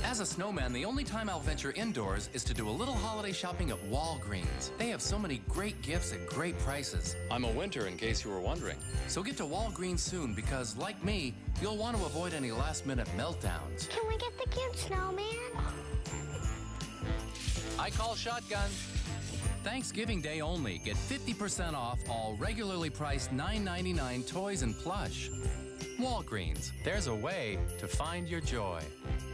As a snowman, the only time I'll venture indoors is to do a little holiday shopping at Walgreens. They have so many great gifts at great prices. I'm a winter, in case you were wondering. So get to Walgreens soon because, like me, you'll want to avoid any last-minute meltdowns. Can we get the cute snowman? I call shotgun. Thanksgiving Day only. Get 50% off all regularly priced $9.99 toys and plush. Walgreens. There's a way to find your joy.